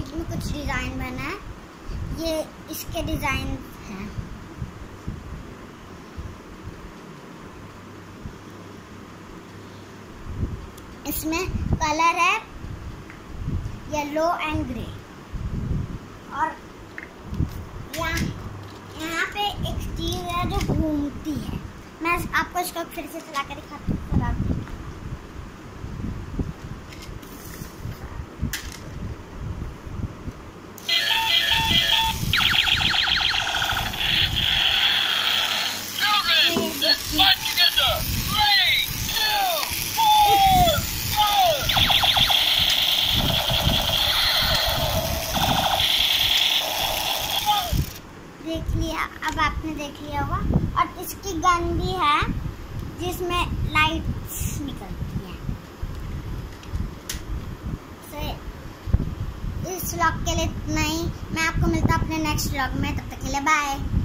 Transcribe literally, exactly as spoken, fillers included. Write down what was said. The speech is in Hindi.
इसमें कुछ डिजाइन बना है, ये इसके डिजाइन हैं। इसमें कलर है येलो एंड ग्रे, और यहाँ यहाँ पे एक चीज है जो घूमती है। मैं आपको इसको फिर से चला कर दिखाती हूँ। देख लिया, अब आपने देख लिया होगा। और इसकी गन भी है जिसमें लाइट्स निकलती हैं। इस व्लॉग के लिए इतना ही। मैं आपको मिलता हूँ अपने नेक्स्ट व्लॉग में, तब तक के लिए बाय।